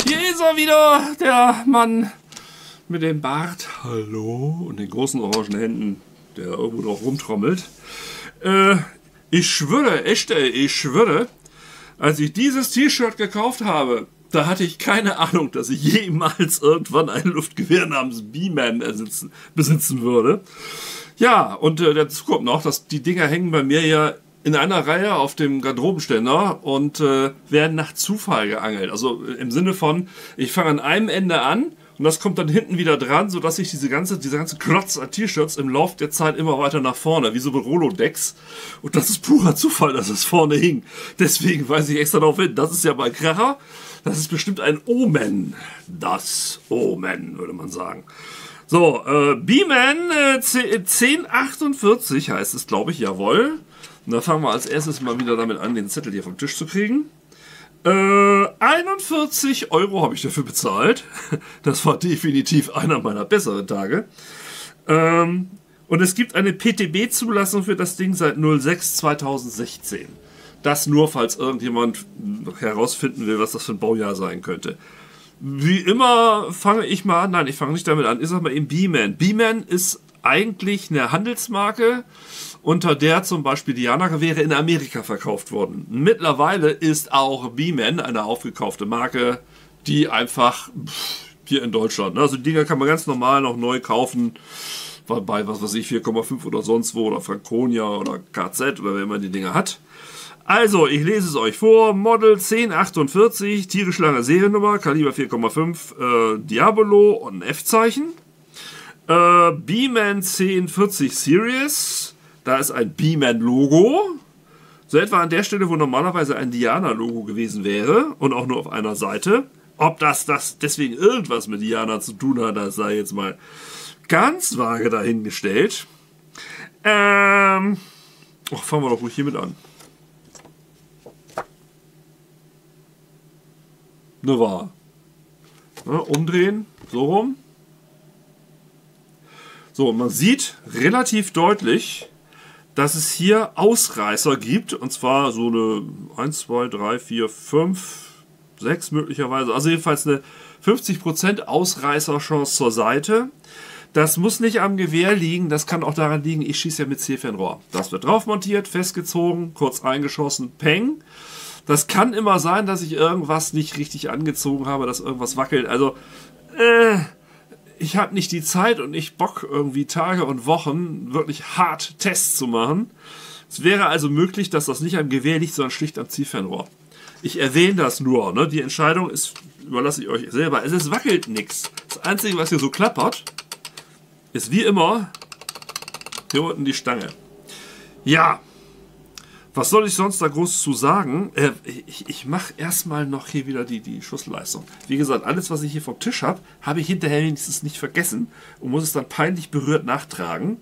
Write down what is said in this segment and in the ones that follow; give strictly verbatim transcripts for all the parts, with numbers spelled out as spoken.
Hier ist er wieder, der Mann mit dem Bart. Hallo. Und den großen orangen Händen, der irgendwo drauf rumtrommelt. Äh, ich schwöre, echt, ey, ich schwöre, als ich dieses T-Shirt gekauft habe, da hatte ich keine Ahnung, dass ich jemals irgendwann ein Luftgewehr namens B-Man besitzen würde. Ja, und äh, dazu kommt noch, dass die Dinger hängen bei mir ja in einer Reihe auf dem Garderobenständer und äh, werden nach Zufall geangelt. Also im Sinne von, ich fange an einem Ende an und das kommt dann hinten wieder dran, sodass sich diese ganze, diese ganze Klotz an T-Shirts im Laufe der Zeit immer weiter nach vorne, wie so Rolodex. Und das ist purer Zufall, dass es vorne hing. Deswegen weise ich extra darauf hin. Das ist ja bei Kracher. Das ist bestimmt ein Omen. Das Omen, würde man sagen. So, äh, B-Man äh, zehn achtundvierzig heißt es, glaube ich, jawohl. Und da fangen wir als erstes mal wieder damit an, den Zettel hier vom Tisch zu kriegen. Äh, einundvierzig Euro habe ich dafür bezahlt. Das war definitiv einer meiner besseren Tage. Ähm, und es gibt eine P T B-Zulassung für das Ding seit null sechs zweitausendsechzehn. Das nur, falls irgendjemand herausfinden will, was das für ein Baujahr sein könnte. Wie immer fange ich mal an. Nein, ich fange nicht damit an. Ich sag mal eben B-Man. B-Man ist eigentlich eine Handelsmarke, unter der zum Beispiel Diana-Gewehre in Amerika verkauft wurden. Mittlerweile ist auch B-Man eine aufgekaufte Marke, die einfach pff, hier in Deutschland, ne? Also die Dinger kann man ganz normal noch neu kaufen, bei was weiß ich, vier Komma fünf oder sonst wo, oder Franconia oder K Z oder wer immer die Dinger hat. Also, ich lese es euch vor. Model zehn achtundvierzig, tierisch lange Seriennummer, Kaliber vier Komma fünf, äh, Diabolo und ein F-Zeichen. Äh, B-Man zehn vierzig Series. Da ist ein B-Man-Logo. So etwa an der Stelle, wo normalerweise ein Diana-Logo gewesen wäre. Und auch nur auf einer Seite. Ob das, das deswegen irgendwas mit Diana zu tun hat, das sei jetzt mal ganz vage dahingestellt. Ähm. Oh, fangen wir doch ruhig hiermit an. Ne wahr. Ja, umdrehen. So rum. So, man sieht relativ deutlich, dass es hier Ausreißer gibt, und zwar so eine eins, zwei, drei, vier, fünf, sechs möglicherweise, also jedenfalls eine fünfzig Prozent Ausreißerchance zur Seite. Das muss nicht am Gewehr liegen, das kann auch daran liegen, ich schieße ja mit Zielfernrohr. Das wird drauf montiert, festgezogen, kurz eingeschossen, peng. Das kann immer sein, dass ich irgendwas nicht richtig angezogen habe, dass irgendwas wackelt, also äh... ich habe nicht die Zeit und nicht Bock, irgendwie Tage und Wochen wirklich hart Tests zu machen. Es wäre also möglich, dass das nicht am Gewehr liegt, sondern schlicht am Zielfernrohr. Ich erwähne das nur. Ne? Die Entscheidung ist, überlasse ich euch selber. Es ist wackelt nichts. Das Einzige, was hier so klappert, ist wie immer hier unten die Stange. Ja. Was soll ich sonst da groß zu sagen? Äh, ich ich mache erstmal noch hier wieder die, die Schussleistung. Wie gesagt, alles, was ich hier vom Tisch habe, habe ich hinterher wenigstens nicht vergessen und muss es dann peinlich berührt nachtragen.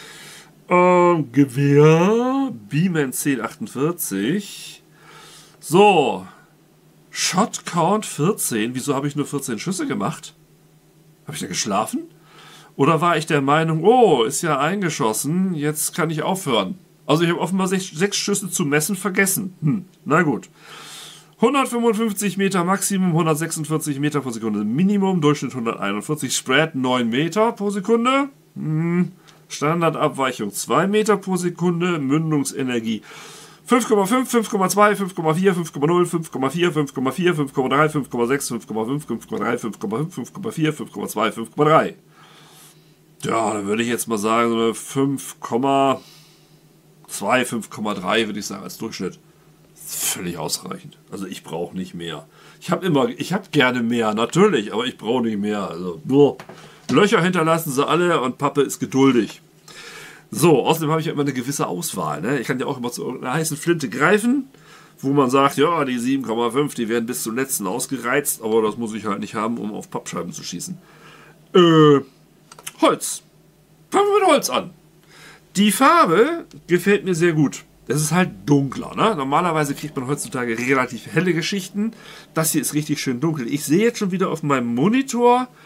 Ähm, Gewehr, B-Man zehn achtundvierzig. So, Shot Count vierzehn. Wieso habe ich nur vierzehn Schüsse gemacht? Habe ich da geschlafen? Oder war ich der Meinung, oh, ist ja eingeschossen, jetzt kann ich aufhören? Also ich habe offenbar sechs, sechs Schüsse zu messen vergessen. Hm, na gut. hundertfünfundfünfzig Meter Maximum, hundertsechsundvierzig Meter pro Sekunde Minimum, Durchschnitt hunderteinundvierzig, Spread neun Meter pro Sekunde. Hm, Standardabweichung zwei Meter pro Sekunde, Mündungsenergie fünf Komma fünf, fünf Komma zwei, fünf Komma vier, fünf Komma null, fünf Komma vier, fünf Komma vier, fünf Komma drei, fünf Komma sechs, fünf Komma fünf, fünf Komma drei, fünf Komma fünf, fünf Komma vier, fünf Komma zwei, fünf Komma drei. Ja, dann würde ich jetzt mal sagen, so eine fünf Komma zwei, fünf Komma drei würde ich sagen als Durchschnitt. Völlig ausreichend. Also ich brauche nicht mehr. Ich habe immer, ich habe gerne mehr, natürlich, aber ich brauche nicht mehr. Also boah. Löcher hinterlassen sie alle und Pappe ist geduldig. So, außerdem habe ich ja immer eine gewisse Auswahl. Ne? Ich kann ja auch immer zu irgendeiner heißen Flinte greifen, wo man sagt, ja, die sieben Komma fünf, die werden bis zum letzten ausgereizt, aber das muss ich halt nicht haben, um auf Pappscheiben zu schießen. Äh, Holz. Fangen wir mit Holz an. Die Farbe gefällt mir sehr gut. Es ist halt dunkler. Ne? Normalerweise kriegt man heutzutage relativ helle Geschichten. Das hier ist richtig schön dunkel. Ich sehe jetzt schon wieder auf meinem Monitor,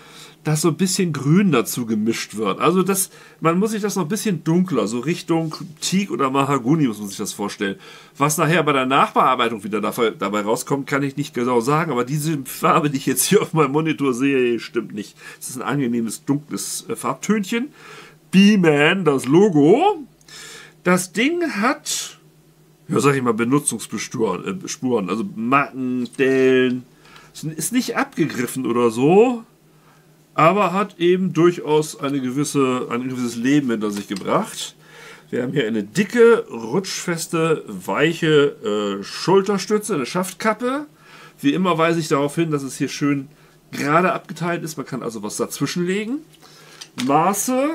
dass so ein bisschen Grün dazu gemischt wird. Also das, man muss sich das noch ein bisschen dunkler, so Richtung Teak oder Mahagoni muss man sich das vorstellen. Was nachher bei der Nachbearbeitung wieder dabei rauskommt, kann ich nicht genau sagen, aber diese Farbe, die ich jetzt hier auf meinem Monitor sehe, stimmt nicht. Es ist ein angenehmes, dunkles Farbtönchen. B-Man, das Logo. Das Ding hat, ja sag ich mal, Benutzungsspuren, äh, Spuren, also Macken, Dellen. Ist nicht abgegriffen oder so, aber hat eben durchaus eine gewisse, ein gewisses Leben hinter sich gebracht. Wir haben hier eine dicke, rutschfeste, weiche äh, Schulterstütze, eine Schaftkappe. Wie immer weise ich darauf hin, dass es hier schön gerade abgeteilt ist. Man kann also was dazwischen legen. Maße.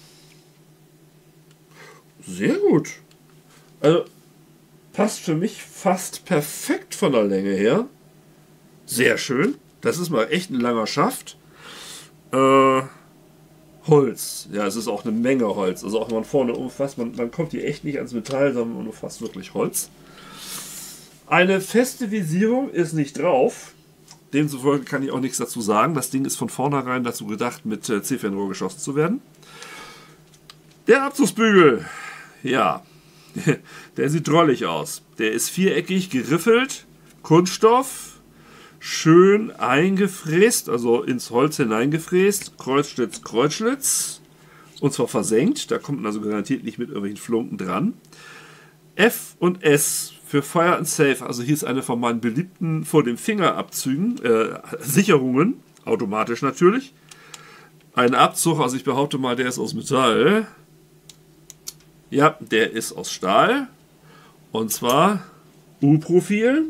Sehr gut. Also passt für mich fast perfekt von der Länge her. Sehr schön. Das ist mal echt ein langer Schaft. Äh, Holz. Ja, es ist auch eine Menge Holz. Also auch wenn man vorne umfasst, man, man kommt hier echt nicht ans Metall, sondern man umfasst wirklich Holz. Eine feste Visierung ist nicht drauf. Demzufolge kann ich auch nichts dazu sagen. Das Ding ist von vornherein dazu gedacht, mit äh, C-Fernrohr geschossen zu werden. Der Abzugsbügel. Ja, der sieht drollig aus. Der ist viereckig geriffelt. Kunststoff. Schön eingefräst, also ins Holz hineingefräst, Kreuzschlitz, Kreuzschlitz, und zwar versenkt, da kommt man also garantiert nicht mit irgendwelchen Flunken dran. F und S für Fire and Safe, also hier ist eine von meinen beliebten vor dem Fingerabzügen, äh, Sicherungen, automatisch natürlich. Ein Abzug, also ich behaupte mal, der ist aus Metall. Ja, der ist aus Stahl, und zwar U-Profil.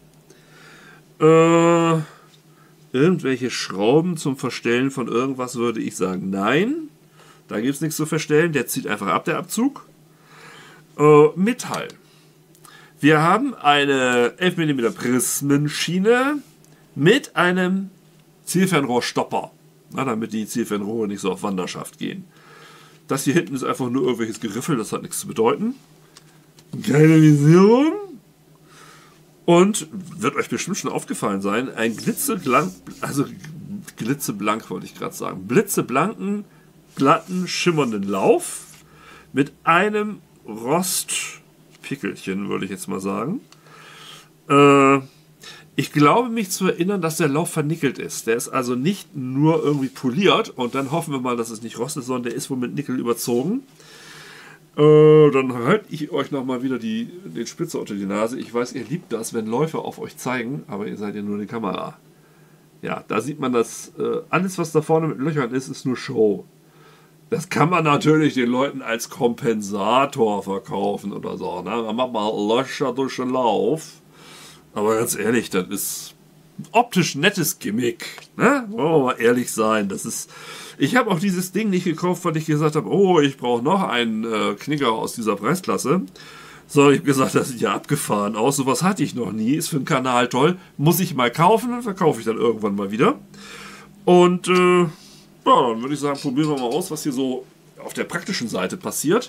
Äh, irgendwelche Schrauben zum Verstellen von irgendwas würde ich sagen, nein. Da gibt es nichts zu verstellen. Der zieht einfach ab, der Abzug. Äh, Metall. Wir haben eine elf Millimeter Prismenschiene mit einem Zielfernrohrstopper. Na, damit die Zielfernrohre nicht so auf Wanderschaft gehen. Das hier hinten ist einfach nur irgendwelches Geriffel, das hat nichts zu bedeuten. Keine Visierung. Und wird euch bestimmt schon aufgefallen sein, ein glitzeblank, also glitzeblank wollte ich gerade sagen, blitzeblanken, glatten, schimmernden Lauf mit einem Rostpickelchen, würde ich jetzt mal sagen. Äh, ich glaube mich zu erinnern, dass der Lauf vernickelt ist. Der ist also nicht nur irgendwie poliert und dann hoffen wir mal, dass es nicht rostet, sondern der ist wohl mit Nickel überzogen. Äh, dann halte ich euch nochmal wieder die, den Spitzer unter die Nase. Ich weiß, ihr liebt das, wenn Läufer auf euch zeigen, aber ihr seid ja nur eine Kamera. Ja, da sieht man, dass äh, alles, was da vorne mit Löchern ist, ist nur Show. Das kann man natürlich den Leuten als Kompensator verkaufen oder so. Ne? Man macht mal Löcher durch den Lauf. Aber ganz ehrlich, das ist optisch nettes Gimmick. Ne? Wollen wir mal ehrlich sein. Das ist... Ich habe auch dieses Ding nicht gekauft, weil ich gesagt habe, oh, ich brauche noch einen äh, Knicker aus dieser Preisklasse. So, ich habe gesagt, das sieht ja abgefahren aus. Sowas hatte ich noch nie. Ist für den Kanal toll. Muss ich mal kaufen und verkaufe ich dann irgendwann mal wieder. Und äh, ja, dann würde ich sagen, probieren wir mal aus, was hier so auf der praktischen Seite passiert.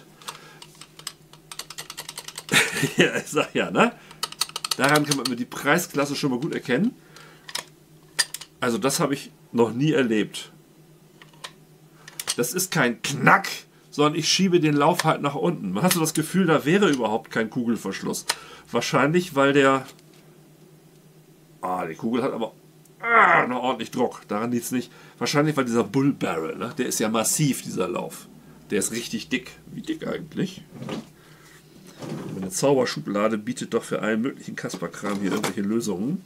Ja, ich sag ja, ne? Daran kann man die Preisklasse schon mal gut erkennen. Also das habe ich noch nie erlebt. Das ist kein Knack, sondern ich schiebe den Lauf halt nach unten. Man hat so das Gefühl, da wäre überhaupt kein Kugelverschluss. Wahrscheinlich, weil der... Ah, die Kugel hat aber ah, noch ordentlich Druck. Daran liegt es nicht. Wahrscheinlich, weil dieser Bull Barrel, ne? Der ist ja massiv, dieser Lauf. Der ist richtig dick. Wie dick eigentlich? Eine Zauberschublade bietet doch für allen möglichen Kasperkram hier irgendwelche Lösungen.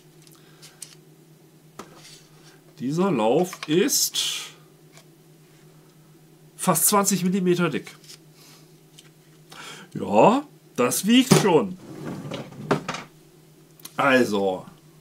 Dieser Lauf ist fast zwanzig Millimeter dick. Ja, das wiegt schon. Also.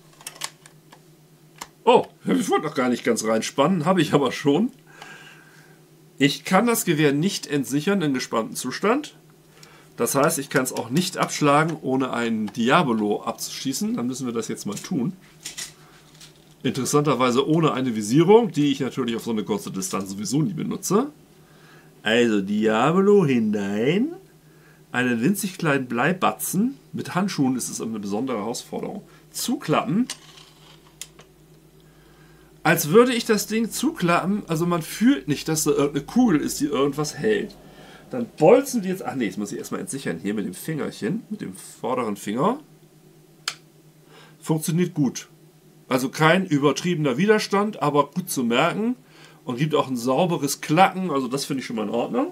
Oh, ich wollte noch gar nicht ganz reinspannen, habe ich aber schon. Ich kann das Gewehr nicht entsichern in gespanntem Zustand. Das heißt, ich kann es auch nicht abschlagen, ohne einen Diabolo abzuschießen. Dann müssen wir das jetzt mal tun. Interessanterweise ohne eine Visierung, die ich natürlich auf so eine kurze Distanz sowieso nie benutze. Also Diabolo hinein. Einen winzig kleinen Bleibatzen. Mit Handschuhen ist es eine besondere Herausforderung. Zuklappen. als würde ich das Ding zuklappen. Also man fühlt nicht, dass da irgendeine Kugel ist, die irgendwas hält. Dann bolzen die jetzt... Ach nee, jetzt muss ich erstmal entsichern hier mit dem Fingerchen, mit dem vorderen Finger. Funktioniert gut. Also kein übertriebener Widerstand, aber gut zu merken. Und gibt auch ein sauberes Klacken, also das finde ich schon mal in Ordnung.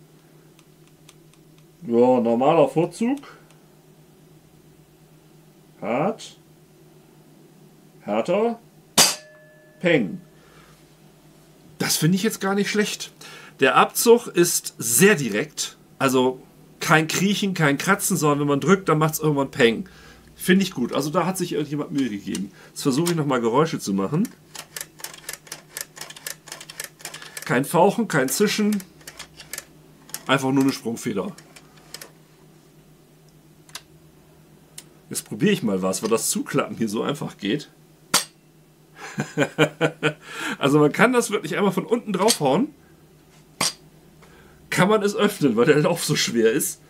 Ja, normaler Vorzug. Hart. Härter. Peng. Das finde ich jetzt gar nicht schlecht. Der Abzug ist sehr direkt. Also kein Kriechen, kein Kratzen, sondern wenn man drückt, dann macht es irgendwann Peng. Finde ich gut. Also da hat sich irgendjemand Mühe gegeben. Jetzt versuche ich nochmal Geräusche zu machen. Kein Fauchen, kein Zischen. Einfach nur eine Sprungfeder. Jetzt probiere ich mal was, weil das Zuklappen hier so einfach geht. Also man kann das wirklich einmal von unten draufhauen. Kann man es öffnen, weil der Lauf so schwer ist.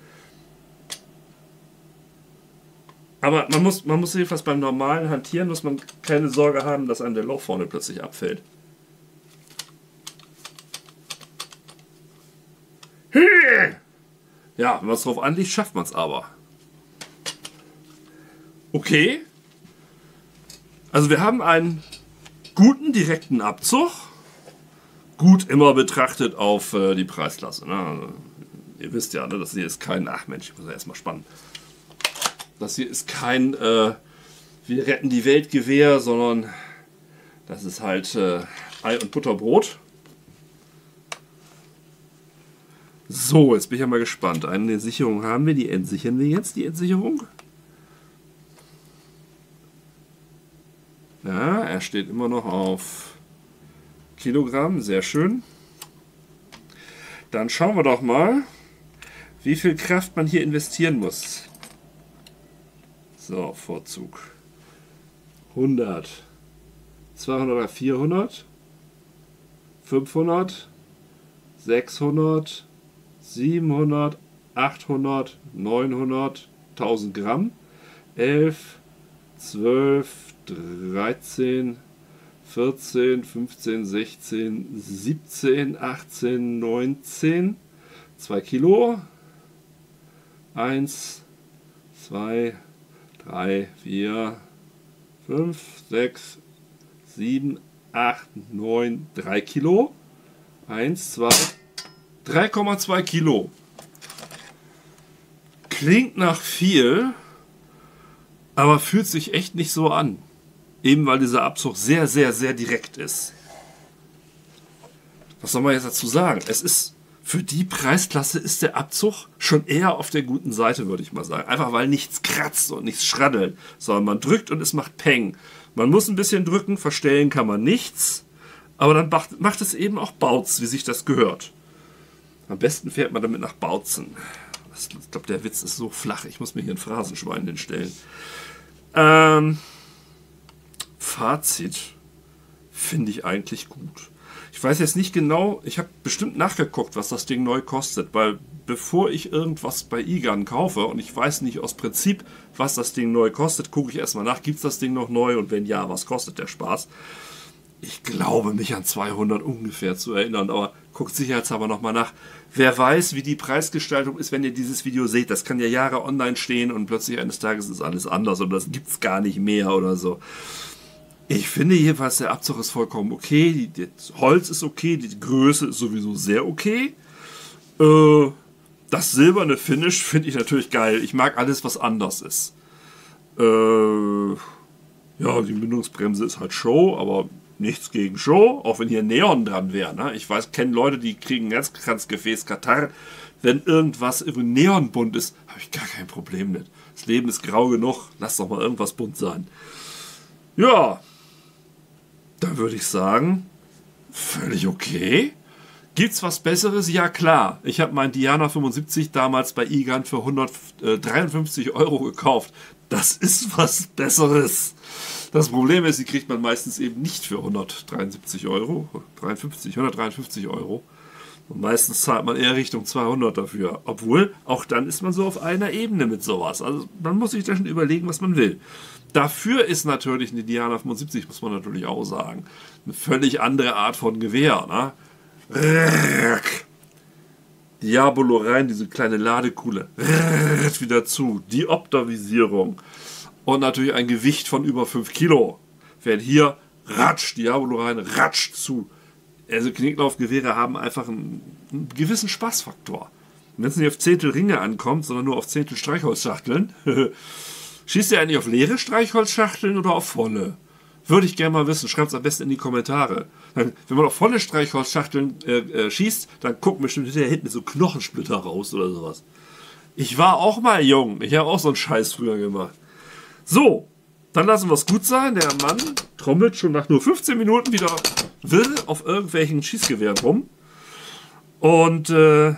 Aber man muss, man muss jedenfalls beim normalen Hantieren, muss man keine Sorge haben, dass einem der Lauf vorne plötzlich abfällt. Ja, wenn man es drauf anlegt, schafft man es aber. Okay. Also wir haben einen guten direkten Abzug. Gut immer betrachtet auf äh, die Preisklasse. Ne? Also, ihr wisst ja, ne, das hier ist kein... Ach Mensch, ich muss ja erstmal spannen. Das hier ist kein äh, wir retten die Welt Gewehr, sondern das ist halt äh, Ei und Butterbrot. So, jetzt bin ich ja mal gespannt. Eine Sicherung haben wir, die entsichern wir jetzt, die Entsicherung. Ja, er steht immer noch auf Kilogramm, sehr schön. Dann schauen wir doch mal, wie viel Kraft man hier investieren muss. So, Vorzug. hundert, zweihundert oder vierhundert, fünfhundert, sechshundert, siebenhundert, achthundert, neunhundert, tausend Gramm, elf, zwölf, dreizehn, vierzehn, fünfzehn, sechzehn, siebzehn, achtzehn, neunzehn, zwei Kilo, eins, zwei, drei, vier, fünf, sechs, sieben, acht, neun, drei Kilo, eins, zwei, drei Komma zwei Kilo. Klingt nach viel, aber fühlt sich echt nicht so an. Eben weil dieser Abzug sehr, sehr, sehr direkt ist. Was soll man jetzt dazu sagen? Es ist, für die Preisklasse ist der Abzug schon eher auf der guten Seite, würde ich mal sagen. Einfach weil nichts kratzt und nichts schraddelt, sondern man drückt und es macht Peng. Man muss ein bisschen drücken, verstellen kann man nichts, aber dann macht, macht es eben auch Bautz, wie sich das gehört. Am besten fährt man damit nach Bautzen. Ich glaube, der Witz ist so flach, ich muss mir hier ein Phrasenschwein hinstellen. Ähm... Fazit finde ich eigentlich gut. Ich weiß jetzt nicht genau, ich habe bestimmt nachgeguckt, was das Ding neu kostet, weil bevor ich irgendwas bei Egan kaufe und ich weiß nicht aus Prinzip, was das Ding neu kostet, gucke ich erstmal nach, gibt es das Ding noch neu und wenn ja, was kostet der Spaß? Ich glaube, mich an zweihundert ungefähr zu erinnern, aber guckt sicherheitshalber nochmal nach. Wer weiß, wie die Preisgestaltung ist, wenn ihr dieses Video seht. Das kann ja Jahre online stehen und plötzlich eines Tages ist alles anders oder das gibt es gar nicht mehr oder so. Ich finde jedenfalls, der Abzug ist vollkommen okay, das Holz ist okay, die Größe ist sowieso sehr okay. Äh, das silberne Finish finde ich natürlich geil. Ich mag alles, was anders ist. Äh, ja, die Mündungsbremse ist halt Show, aber nichts gegen Show, auch wenn hier Neon dran wäre. Ne? Ich weiß, kenne Leute, die kriegen ein Herzkranzgefäß Katar. Wenn irgendwas neonbunt ist, habe ich gar kein Problem mit. Das Leben ist grau genug, lass doch mal irgendwas bunt sein. Ja, da würde ich sagen, völlig okay. Gibt's was Besseres? Ja klar. Ich habe meinen Diana fünfundsiebzig damals bei Egan für hundertdreiundfünfzig Euro gekauft. Das ist was Besseres. Das Problem ist, die kriegt man meistens eben nicht für hundertdreiundsiebzig Euro. dreiundfünfzig, hundertdreiundfünfzig Euro. Und meistens zahlt man eher Richtung zweihundert dafür. Obwohl, auch dann ist man so auf einer Ebene mit sowas. Also man muss sich da schon überlegen, was man will. Dafür ist natürlich eine Diana fünfundsiebzig, muss man natürlich auch sagen, eine völlig andere Art von Gewehr. Ne? Diabolo rein, diese kleine Ladekuhle. Wieder zu. Dioptervisierung. Und natürlich ein Gewicht von über fünf Kilo. Während hier ratsch, Diabolo rein, ratsch zu. Also Knicklaufgewehre haben einfach einen, einen gewissen Spaßfaktor. Wenn es nicht auf Zehntel Ringe ankommt, sondern nur auf Zehntel Streichholzschachteln, schießt ihr eigentlich auf leere Streichholzschachteln oder auf volle? Würde ich gerne mal wissen. Schreibt es am besten in die Kommentare. Wenn man auf volle Streichholzschachteln äh, äh, schießt, dann gucken bestimmt hinterher hinten so Knochensplitter raus oder sowas. Ich war auch mal jung. Ich habe auch so einen Scheiß früher gemacht. So, dann lassen wir es gut sein. Der Mann trommelt schon nach nur fünfzehn Minuten wieder wirr auf irgendwelchen Schießgewehren rum. Und äh,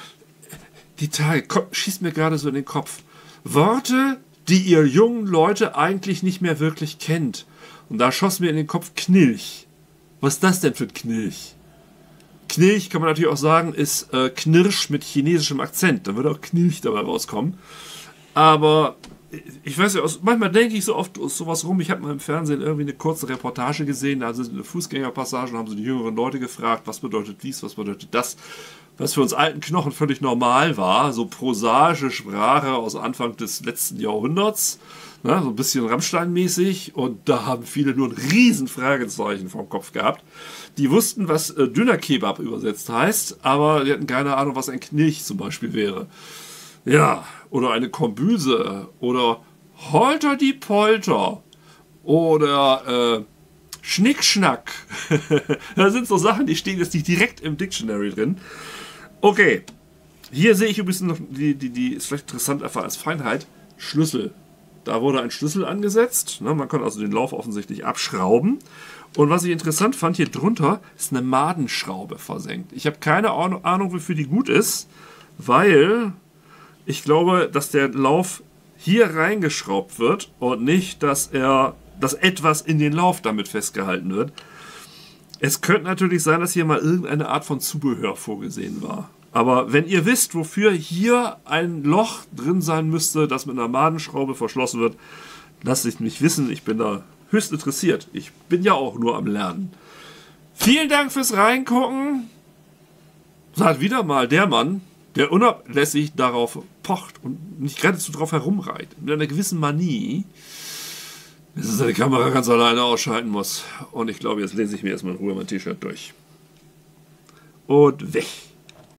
die Tage schießt mir gerade so in den Kopf. Worte, die ihr jungen Leute eigentlich nicht mehr wirklich kennt. Und da schoss mir in den Kopf Knilch. Was ist das denn für ein Knilch? Knilch kann man natürlich auch sagen, ist äh, Knirsch mit chinesischem Akzent. Da würde auch Knilch dabei rauskommen. Aber ich weiß ja, aus, manchmal denke ich so oft aus sowas rum. Ich habe mal im Fernsehen irgendwie eine kurze Reportage gesehen. Da sind eine Fußgängerpassage und haben so die jüngeren Leute gefragt, was bedeutet dies, was bedeutet das. Was für uns alten Knochen völlig normal war, so prosaische Sprache aus Anfang des letzten Jahrhunderts, ne, so ein bisschen Rammstein-mäßig, und da haben viele nur ein riesen Fragezeichen vom Kopf gehabt. Die wussten, was äh, Döner-Kebab übersetzt heißt, aber die hatten keine Ahnung, was ein Knilch zum Beispiel wäre. Ja, oder eine Kombüse, oder Holter die Polter, oder äh, Schnickschnack. Das sind so Sachen, die stehen jetzt nicht direkt im Dictionary drin. Okay, hier sehe ich ein bisschen noch, die, die, die ist vielleicht interessant einfach als Feinheit, Schlüssel. Da wurde ein Schlüssel angesetzt, ne, man kann also den Lauf offensichtlich abschrauben. Und was ich interessant fand, hier drunter ist eine Madenschraube versenkt. Ich habe keine Ahnung, wofür die gut ist, weil ich glaube, dass der Lauf hier reingeschraubt wird und nicht, dass er, dass etwas in den Lauf damit festgehalten wird. Es könnte natürlich sein, dass hier mal irgendeine Art von Zubehör vorgesehen war. Aber wenn ihr wisst, wofür hier ein Loch drin sein müsste, das mit einer Madenschraube verschlossen wird, lasst es mich wissen. Ich bin da höchst interessiert. Ich bin ja auch nur am Lernen. Vielen Dank fürs Reingucken. Sagt wieder mal der Mann, der unablässig darauf pocht und nicht geradezu drauf herumreitet. Mit einer gewissen Manie, dass er seine Kamera ganz alleine ausschalten muss. Und ich glaube, jetzt lese ich mir erstmal in Ruhe mein T-Shirt durch. Und weg.